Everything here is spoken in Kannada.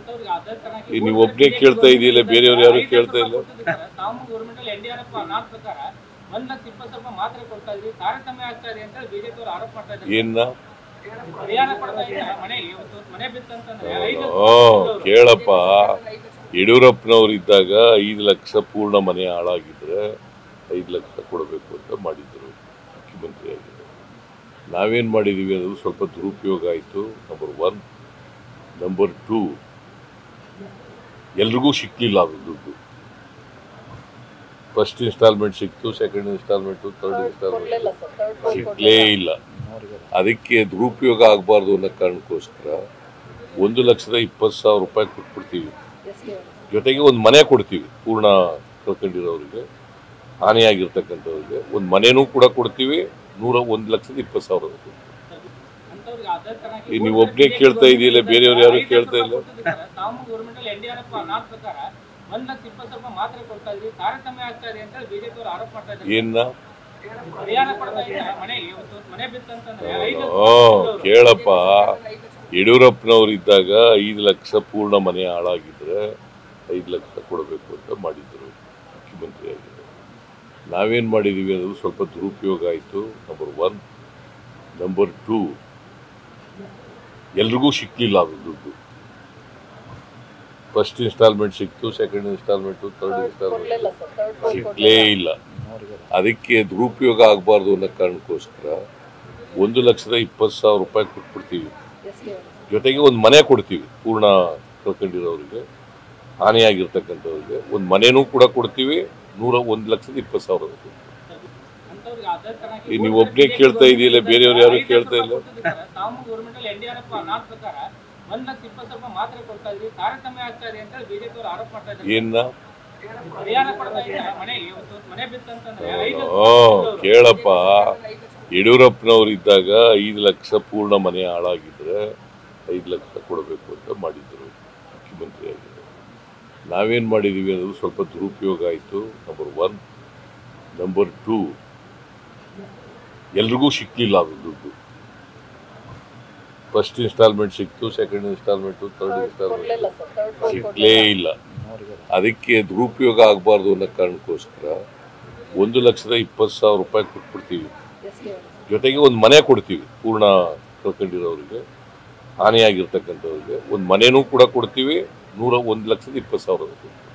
ನೀವು ಒಬ್ಬನೇ ಕೇಳ್ತಾ ಇದೆಯಲ್ಲ, ಬೇರೆಯವರು ಯಾರು ಕೇಳ್ತಾ ಇಲ್ಲ. ಏನ ಕೇಳಪ್ಪ, ಯಡಿಯೂರಪ್ಪನವ್ರು ಇದ್ದಾಗ 5 ಲಕ್ಷ ಪೂರ್ಣ ಮನೆ ಹಾಳಾಗಿದ್ರೆ 5 ಲಕ್ಷ ಕೊಡಬೇಕು ಅಂತ ಮಾಡಿದ್ರು ಮುಖ್ಯಮಂತ್ರಿ ಆಗಿದ್ರು. ನಾವೇನು ಮಾಡಿದ್ದೀವಿ ಅದು ಸ್ವಲ್ಪ ದುರುಪಯೋಗ ಆಯಿತು. ನಂಬರ್ 1. ನಂಬರ್ 2, ಎಲ್ರಿಗೂ ಸಿಕ್ಕಲಿಲ್ಲ ಅದು ದುಡ್ಡು. ಫಸ್ಟ್ ಇನ್ಸ್ಟಾಲ್ಮೆಂಟ್ ಸಿಕ್ತು, ಸೆಕೆಂಡ್ ಇನ್ಸ್ಟಾಲ್ಮೆಂಟು, ಥರ್ಡ್ ಇನ್ಸ್ಟಾಲ್ಮೆಂಟ್ ಸಿಕ್ಕಲೇ ಇಲ್ಲ. ಅದಕ್ಕೆ ದುರುಪಯೋಗ ಆಗಬಾರ್ದು ಅನ್ನೋ ಕಾರಣಕ್ಕೋಸ್ಕರ 1,20,000 ರೂಪಾಯಿ ಕೊಟ್ಬಿಡ್ತೀವಿ. ಜೊತೆಗೆ ಒಂದು ಮನೆ ಕೊಡ್ತೀವಿ ಪೂರ್ಣ ಕಳ್ಕೊಂಡಿರೋರಿಗೆ, ಹಾನಿಯಾಗಿರ್ತಕ್ಕಂಥವ್ರಿಗೆ ಒಂದು ಮನೆನೂ ಕೂಡ ಕೊಡ್ತೀವಿ. 1,20,000. ನೀವು ಒಬ್ಬನೇ ಕೇಳ್ತಾ ಇದೆಯಲ್ಲ, ಬೇರೆಯವರು ಯಾರು ಕೇಳ್ತಾ ಇಲ್ಲ. ಏನ ಕೇಳಪ್ಪ, ಯಡಿಯೂರಪ್ಪನವ್ರು ಇದ್ದಾಗ 5 ಲಕ್ಷ ಪೂರ್ಣ ಮನೆ ಹಾಳಾಗಿದ್ರೆ 5 ಲಕ್ಷ ಕೊಡಬೇಕು ಅಂತ ಮಾಡಿದ್ರು ಮುಖ್ಯಮಂತ್ರಿ ಆಗಿದ್ರು. ನಾವೇನು ಮಾಡಿದ್ದೀವಿ ಅದು ಸ್ವಲ್ಪ ದುರುಪಯೋಗ ಆಯಿತು. ನಂಬರ್ 1. ನಂಬರ್ 2, ಎಲ್ರಿಗೂ ಸಿಕ್ಕಲಿಲ್ಲ ಅದು ದುಡ್ಡು. ಫಸ್ಟ್ ಇನ್ಸ್ಟಾಲ್ಮೆಂಟ್ ಸಿಕ್ತು, ಸೆಕೆಂಡ್ ಇನ್ಸ್ಟಾಲ್ಮೆಂಟು, ಥರ್ಡ್ ಇನ್ಸ್ಟಾಲ್ಮೆಂಟ್ ಸಿಕ್ಕಲೇ ಇಲ್ಲ. ಅದಕ್ಕೆ ದುರುಪಯೋಗ ಆಗಬಾರ್ದು ಅನ್ನೋ ಕಾರಣಕ್ಕೋಸ್ಕರ 1,20,000 ರೂಪಾಯಿ ಕೊಟ್ಬಿಡ್ತೀವಿ. ಜೊತೆಗೆ ಒಂದು ಮನೆ ಕೊಡ್ತೀವಿ ಪೂರ್ಣ ಕಳ್ಕೊಂಡಿರೋರಿಗೆ, ಹಾನಿಯಾಗಿರ್ತಕ್ಕಂಥವ್ರಿಗೆ ಒಂದು ಮನೆನೂ ಕೂಡ ಕೊಡ್ತೀವಿ. 1,20,000. ನೀವು ಒಬ್ಬನೇ ಕೇಳ್ತಾ ಇದೆಯಲ್ಲ, ಬೇರೆಯವರು ಯಾರು ಕೇಳ್ತಾ ಇಲ್ಲ. ಏನ ಕೇಳಪ್ಪ, ಯಡಿಯೂರಪ್ಪನವ್ರು ಇದ್ದಾಗ 5 ಲಕ್ಷ ಪೂರ್ಣ ಮನೆ ಹಾಳಾಗಿದ್ರೆ 5 ಲಕ್ಷ ಕೊಡಬೇಕು ಅಂತ ಮಾಡಿದ್ರು ಮುಖ್ಯಮಂತ್ರಿ ಆಗಿದ್ರು. ನಾವೇನು ಮಾಡಿದ್ದೀವಿ ಅದು ಸ್ವಲ್ಪ ದುರುಪಯೋಗ ಆಯಿತು. ನಂಬರ್ 1. ನಂಬರ್ 2, ಎಲ್ರಿಗೂ ಸಿಕ್ಕಲಿಲ್ಲ ಅದು ದುಡ್ಡು. ಫಸ್ಟ್ ಇನ್ಸ್ಟಾಲ್ಮೆಂಟ್ ಸಿಕ್ತು, ಸೆಕೆಂಡ್ ಇನ್ಸ್ಟಾಲ್ಮೆಂಟು, ಥರ್ಡ್ ಇನ್ಸ್ಟಾಲ್ಮೆಂಟ್ ಸಿಕ್ಕಲೇ ಇಲ್ಲ. ಅದಕ್ಕೆ ದುರುಪಯೋಗ ಆಗಬಾರ್ದು ಅನ್ನೋ ಕಾರಣಕ್ಕೋಸ್ಕರ 1,20,000 ರೂಪಾಯಿ ಕೊಟ್ಬಿಡ್ತೀವಿ. ಜೊತೆಗೆ ಒಂದು ಮನೆ ಕೊಡ್ತೀವಿ ಪೂರ್ಣ ಕಳ್ಕೊಂಡಿರೋರಿಗೆ, ಹಾನಿಯಾಗಿರ್ತಕ್ಕಂಥವ್ರಿಗೆ ಒಂದು ಮನೆನೂ ಕೂಡ ಕೊಡ್ತೀವಿ. 1,20,000.